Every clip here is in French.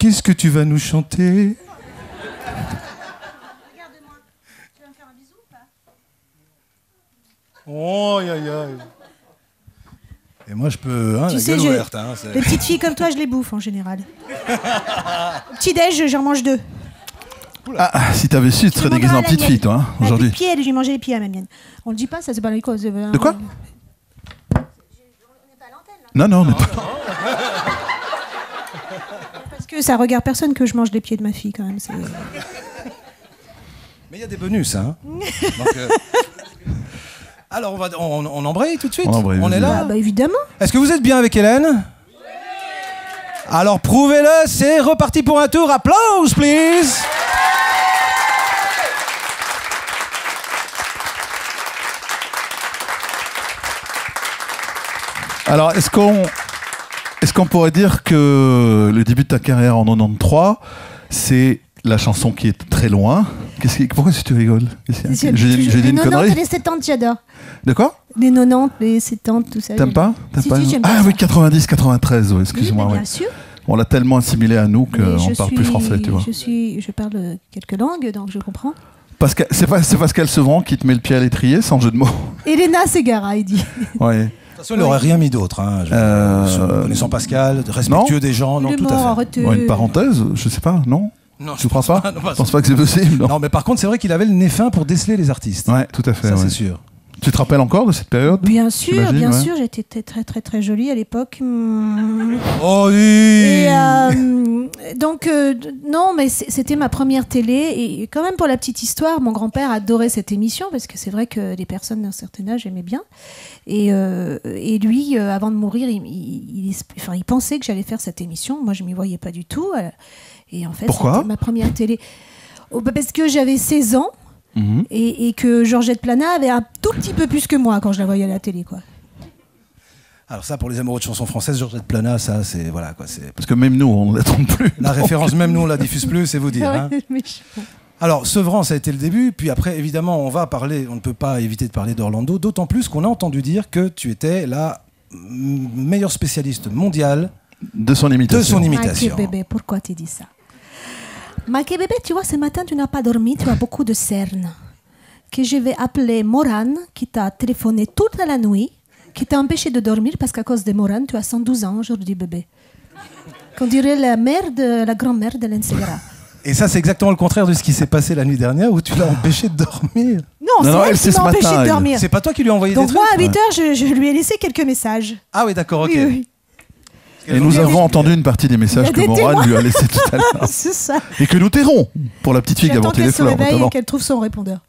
qu'est-ce que tu vas nous chanter? Regarde-moi. Tu vas me faire un bisou ou pas? Oh, aïe, aïe, aïe. Et moi, je peux, hein, Tu la sais, gueule je- ouverte. Hein, Les petites filles comme toi, je les bouffe en général. Petit-déj, j'en mange 2. Ah, si t'avais su, tu serais déguisé en petite fille, toi, hein, aujourd'hui. Pied, j'ai mangé les pieds à ma mienne. On le dit pas, ça c'est pas les causes. De quoi? Non, non, on n'est pas... Parce que ça regarde personne que je mange les pieds de ma fille quand même. Mais il y a des bonus, hein. Donc, alors, on embraye tout de suite. On est là. Ah, bah évidemment. Est-ce que vous êtes bien avec Hélène? Alors, prouvez-le. C'est reparti pour un tour. Applause, please. Alors, est-ce qu'on pourrait dire que le début de ta carrière en 93, c'est la chanson qui est très loin? Pourquoi est-ce que tu rigoles? J'ai dit une connerie? Les 70, j'adore. De quoi? Les 90, les 70, tout ça. T'aimes pas? Si, j'aime bien Ah ça. oui, 90, 93, ouais, excuse-moi. Oui, Ouais. bien sûr. On l'a tellement assimilé à nous Mais qu'on parle plus français, tu vois. Je parle quelques langues, donc je comprends. C'est Pascal Sevran qui te met le pied à l'étrier, sans jeu de mots. Elena Segara, il dit. Ouais. De toute façon, il n'aurait rien mis d'autre. Hein. Connaissant Pascal, respectueux des gens, non, Le tout mort, à fait. arrêtez. Ouais, une parenthèse, je sais pas, non? Non, Tu crois pas? non, Je pense pas que c'est possible, non? Non, mais par contre, c'est vrai qu'il avait le nez fin pour déceler les artistes. Ouais, tout à fait. Ça, ouais. c'est sûr. Tu te rappelles encore de cette période? Bien sûr, J'imagine, bien ouais. sûr, j'étais très très très jolie à l'époque. Oh oui. Et donc non, mais c'était ma première télé et quand même pour la petite histoire, mon grand-père adorait cette émission parce que c'est vrai que les personnes d'un certain âge aimaient bien. Et lui, avant de mourir, il pensait que j'allais faire cette émission. Moi, je m'y voyais pas du tout. Et en fait, Pourquoi? c'était ma première télé. Oh, bah, parce que j'avais 16 ans. Et que Georgette Plana avait un tout petit peu plus que moi quand je la voyais à la télé, quoi. Alors ça, pour les amoureux de chansons françaises, Georgette Plana, ça, c'est voilà quoi, c'est Parce que même nous, on ne la trompe plus. la référence. Même nous, on la diffuse plus, c'est vous dire. Hein. Alors, Sevran, ça a été le début. Puis après, évidemment, on ne peut pas éviter de parler d'Orlando. D'autant plus qu'on a entendu dire que tu étais la meilleure spécialiste mondiale De son imitation. Mickey bébé, pourquoi tu dis ça? Mickey bébé, tu vois, ce matin, tu n'as pas dormi, tu as beaucoup de cernes. Que je vais appeler Morane, qui t'a téléphoné toute la nuit, qui t'a empêché de dormir parce qu'à cause de Morane, tu as 112 ans aujourd'hui, bébé. Qu'on dirait la grand-mère de l'Ensegara. Et ça, c'est exactement le contraire de ce qui s'est passé la nuit dernière où tu l'as empêché de dormir. Non, c'est elle c'est qui ce m'a empêché matin, de elle. dormir. C'est pas toi qui lui as envoyé Donc des moi, trucs? à 8h, je lui ai laissé quelques messages. Ah oui, d'accord, ok. Oui, oui. Et nous avons entendu une partie des messages que des Morane témoins. lui a laissés tout à l'heure. C'est ça. Et que nous tairons pour la petite fille qui a J'attends inventé qu'elle les se fleurs, réveille notamment. et qu'elle trouve son répondeur.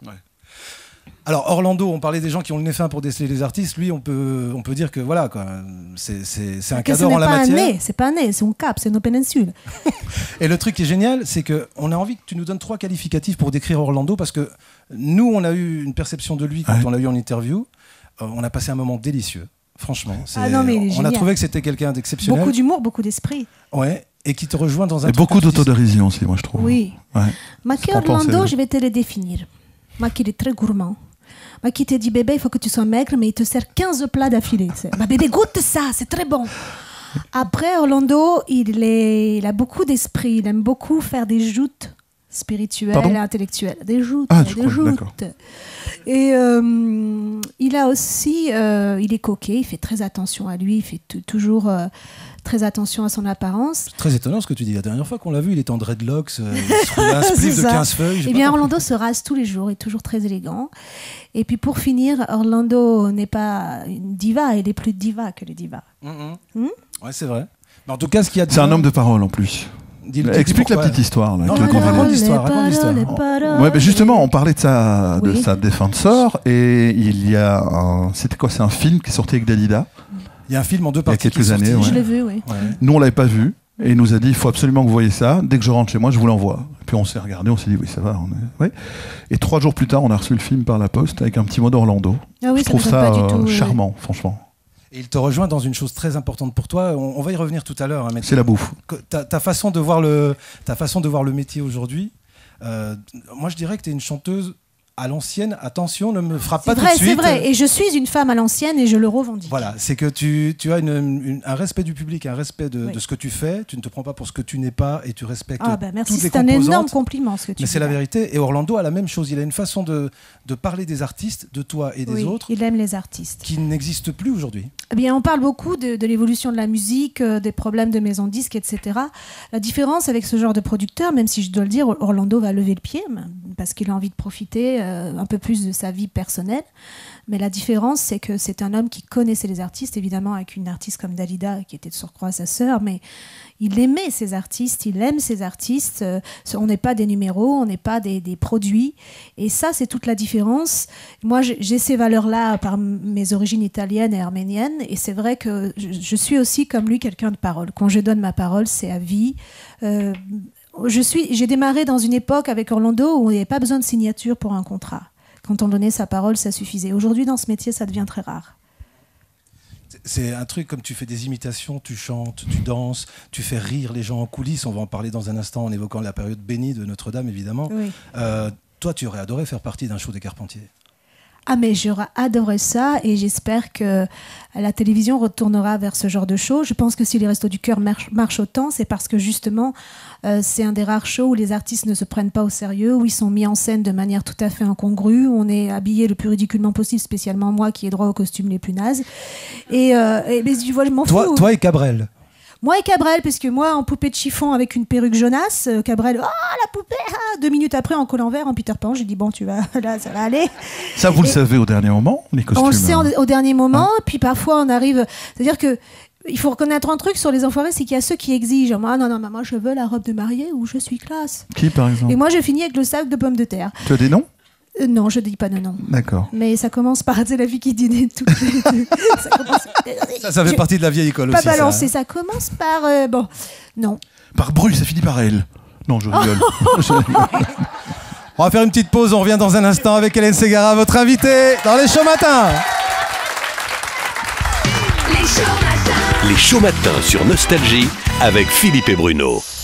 Alors Orlando, on parlait des gens qui ont le nez fin pour déceler les artistes. Lui, on peut dire que voilà, quoi, c'est un Que ce cadre n'est en la pas un matière. nez, c'est pas un nez, c'est un cap, c'est une péninsule. Et le truc qui est génial, c'est qu'on a envie que tu nous donnes 3 qualificatifs pour décrire Orlando, parce que nous, on a eu une perception de lui quand on l'a eu en interview. On a passé un moment délicieux, franchement. Ah non, mais il est on a génial. trouvé que c'était quelqu'un d'exceptionnel. Beaucoup d'humour, beaucoup d'esprit. Ouais, et qui te rejoint dans un Et truc beaucoup artistique. d'autodérision aussi, moi, je trouve. Oui. Ouais. Maki Sans penser. Orlando, je vais te le définir. Maki, il est très gourmand. Maki te dit, bébé, il faut que tu sois maigre, mais il te sert 15 plats d'affilée. Bah, bébé, goûte ça, c'est très bon. Après, Orlando, il a beaucoup d'esprit. Il aime beaucoup faire des joutes spirituelles Pardon et intellectuelles. Des joutes. Ah, des je crois, joutes. d'accord. Et il a aussi, il est coquet, il fait très attention à lui, il fait toujours très attention à son apparence. C'est très étonnant ce que tu dis. La dernière fois qu'on l'a vu, il était en dreadlocks, il se roulait un spliff de ça. 15 feuilles. j'ai Eh pas bien, compris. Orlando se rase tous les jours, il est toujours très élégant. Et puis pour finir, Orlando n'est pas une diva, il est plus diva que les divas. Ouais, c'est vrai. Mais en tout cas, ce qu'il y a de C'est un bien- homme de parole en plus. Dis-le, Explique la pourquoi. petite histoire. Là, Non, avec le raconte, convoi. raconte l'histoire, Les raconte l'histoire. paroles, les paroles. Ouais, ben justement, on parlait de sa Oui. défenseur et il y a c'était quoi? C'est un film qui est sorti avec Dalida. Il y a un film en 2 y a parties. quelques qui est sorti. années, ouais. Je l'ai vu, oui. Ouais. Nous, on l'avait pas vu et il nous a dit il faut absolument que vous voyez ça. Dès que je rentre chez moi, je vous l'envoie. Puis on s'est regardé, on s'est dit oui, ça va. Ouais. Et 3 jours plus tard, on a reçu le film par la poste avec un petit mot d'Orlando. Ah oui, Je trouve me ça donne pas du tout, charmant, franchement. Et il te rejoint dans une chose très importante pour toi. On va y revenir tout à l'heure. Hein, mais C'est la bouffe. ta façon de voir le métier aujourd'hui. Moi, je dirais que tu es une chanteuse à l'ancienne, attention, ne me frappe pas tout de suite. C'est vrai, et je suis une femme à l'ancienne et je le revendique. Voilà, c'est que tu as un respect du public, un respect de ce que tu fais, tu ne te prends pas pour ce que tu n'es pas et tu respectes merci, toutes les composantes. C'est un énorme compliment ce que tu dis. Mais c'est la vérité, et Orlando a la même chose, il a une façon de parler des artistes, de toi et des autres. Il aime les artistes. Qui n'existe plus aujourd'hui. Eh bien, on parle beaucoup de l'évolution de la musique, des problèmes de maison de disques, etc. La différence avec ce genre de producteur, même si je dois le dire, Orlando va lever le pied, parce qu'il a envie de profiter un peu plus de sa vie personnelle. Mais la différence, c'est que c'est un homme qui connaissait les artistes, évidemment avec une artiste comme Dalida, qui était de surcroît sa sœur, mais il aimait ces artistes, il aime ces artistes. On n'est pas des numéros, on n'est pas des produits. Et ça, c'est toute la différence. Moi, j'ai ces valeurs-là par mes origines italiennes et arméniennes. Et c'est vrai que je suis aussi, comme lui, quelqu'un de parole. Quand je donne ma parole, c'est à vie. J'ai démarré dans une époque avec Orlando où il n'y avait pas besoin de signature pour un contrat. Quand on donnait sa parole, ça suffisait. Aujourd'hui, dans ce métier, ça devient très rare. C'est un truc comme tu fais des imitations, tu chantes, tu danses, tu fais rire les gens en coulisses. On va en parler dans un instant en évoquant la période bénie de Notre-Dame, évidemment. Oui. Toi, tu aurais adoré faire partie d'un show des Carpentiers. Ah, mais j'aurais adoré ça et j'espère que la télévision retournera vers ce genre de show. Je pense que si les Restos du Cœur marchent autant, c'est parce que justement, c'est un des rares shows où les artistes ne se prennent pas au sérieux, où ils sont mis en scène de manière tout à fait incongrue, où on est habillé le plus ridiculement possible, spécialement moi qui ai droit aux costumes les plus nazes. Et tu vois, je m'en fous. Toi et Cabrel. Moi et Cabrel, parce que moi, en poupée de chiffon avec une perruque jaunasse, Cabrel, la poupée, 2 minutes après, en collant vert, en Peter Pan, j'ai dit, bon, là, ça va aller. Ça, vous le savez au dernier moment, les costumes? On le sait au dernier moment, puis parfois on arrive... C'est-à-dire que il faut reconnaître un truc sur les enfoirés, c'est qu'il y a ceux qui exigent, non, moi je veux la robe de mariée ou je suis classe. Qui, par exemple? Et moi, je finis avec le sac de pommes de terre. Tu as des noms? Non, je ne dis pas de nom. D'accord. Mais ça commence par la vie qui dînait toutes ça fait partie de la vieille école pas aussi. Pas balancer, ça commence par... non. Par Bru, ça finit par elle. Non, je rigole. On va faire une petite pause, on revient dans un instant avec Hélène Ségara, votre invitée dans les Shows Matins. Les Shows Matins sur Nostalgie avec Philippe et Bruno.